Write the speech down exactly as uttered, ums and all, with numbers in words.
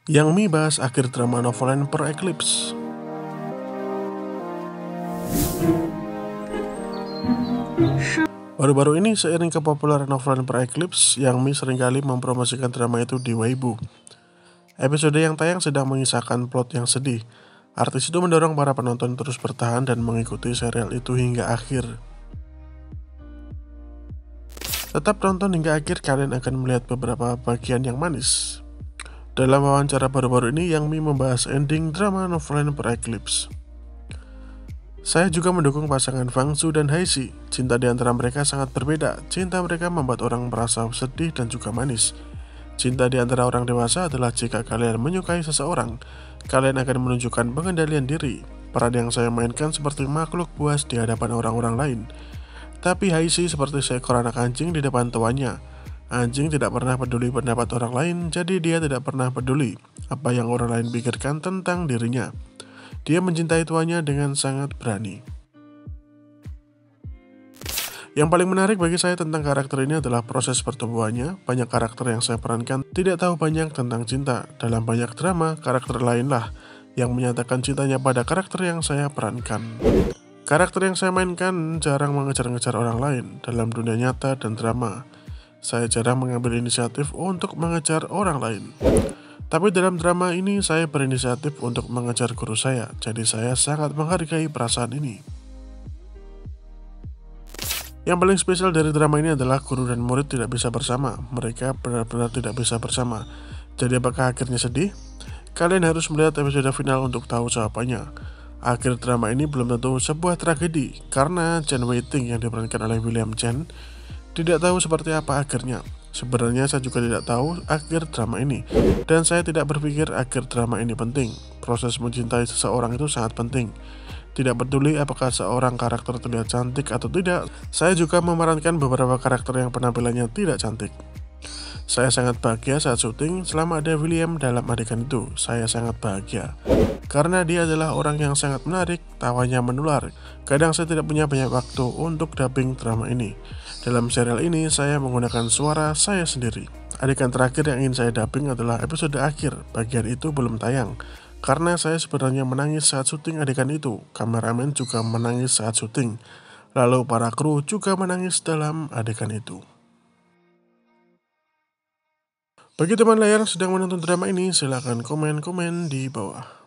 Yang Mi bahas akhir drama Noveland per Eclipse. Baru-baru ini seiring kepopuleran Noveland per Eclipse, Yang Mi seringkali mempromosikan drama itu di Weibo. Episode yang tayang sedang mengisahkan plot yang sedih. Artis itu mendorong para penonton terus bertahan dan mengikuti serial itu hingga akhir. Tetap tonton hingga akhir, kalian akan melihat beberapa bagian yang manis. Dalam wawancara baru-baru ini, Yang Mi membahas ending drama Noveland per Eclipse. Saya juga mendukung pasangan Fang Su dan Haixi. Cinta di antara mereka sangat berbeda. Cinta mereka membuat orang merasa sedih dan juga manis. Cinta di antara orang dewasa adalah jika kalian menyukai seseorang, kalian akan menunjukkan pengendalian diri. Peran yang saya mainkan seperti makhluk buas di hadapan orang-orang lain. Tapi Haixi seperti seekor anak anjing di depan tuannya. Anjing tidak pernah peduli pendapat orang lain, jadi dia tidak pernah peduli apa yang orang lain pikirkan tentang dirinya. Dia mencintai tuannya dengan sangat berani. Yang paling menarik bagi saya tentang karakter ini adalah proses pertumbuhannya. Banyak karakter yang saya perankan tidak tahu banyak tentang cinta. Dalam banyak drama, karakter lainlah yang menyatakan cintanya pada karakter yang saya perankan. Karakter yang saya mainkan jarang mengejar-ngejar orang lain. Dalam dunia nyata dan drama, saya jarang mengambil inisiatif untuk mengejar orang lain. Tapi dalam drama ini saya berinisiatif untuk mengejar guru saya. Jadi saya sangat menghargai perasaan ini. Yang paling spesial dari drama ini adalah guru dan murid tidak bisa bersama. Mereka benar-benar tidak bisa bersama. Jadi apakah akhirnya sedih? Kalian harus melihat episode final untuk tahu jawabannya. Akhir drama ini belum tentu sebuah tragedi, karena Chen Wei-ting yang diperankan oleh William Chen tidak tahu seperti apa akhirnya. Sebenarnya saya juga tidak tahu akhir drama ini, dan saya tidak berpikir akhir drama ini penting. Proses mencintai seseorang itu sangat penting. Tidak peduli apakah seorang karakter terlihat cantik atau tidak, saya juga memerankan beberapa karakter yang penampilannya tidak cantik. Saya sangat bahagia saat syuting selama ada William dalam adegan itu. Saya sangat bahagia karena dia adalah orang yang sangat menarik, tawanya menular. Kadang saya tidak punya banyak waktu untuk dubbing drama ini. Dalam serial ini saya menggunakan suara saya sendiri. Adegan terakhir yang ingin saya dubbing adalah episode akhir. Bagian itu belum tayang karena saya sebenarnya menangis saat syuting adegan itu. Kameramen juga menangis saat syuting. Lalu para kru juga menangis dalam adegan itu. Bagi teman layar yang sedang menonton drama ini, silahkan komen-komen di bawah.